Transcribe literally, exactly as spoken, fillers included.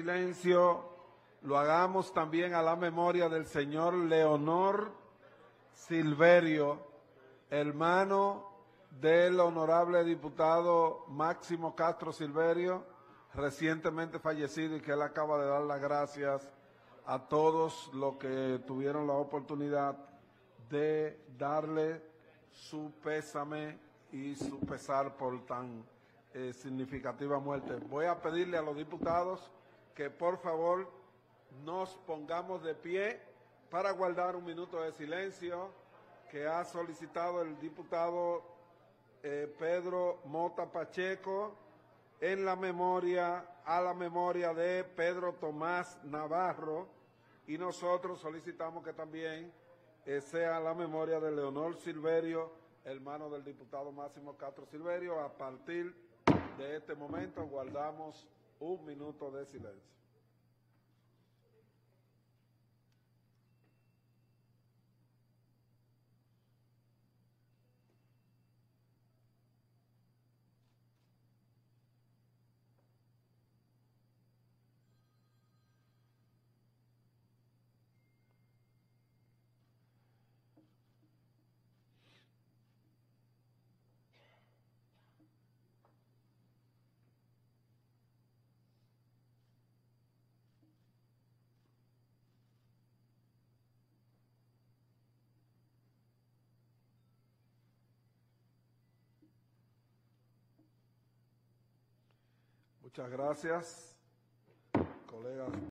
silencio lo hagamos también a la memoria del señor Leonor Silverio, hermano del honorable diputado Máximo Castro Silverio, recientemente fallecido, y que él acaba de dar las gracias a todos los que tuvieron la oportunidad de darle su pésame y su pesar por tan eh, significativa muerte. Voy a pedirle a los diputados que por favor nos pongamos de pie para guardar un minuto de silencio que ha solicitado el diputado eh, Pedro Mota Pacheco en la memoria, a la memoria de Pedro Tomás Navarro, y nosotros solicitamos que también eh, sea la memoria de Leonor Silverio, hermano del diputado Máximo Castro Silverio. A partir de este momento guardamos un minuto de silencio. Muchas gracias, colegas.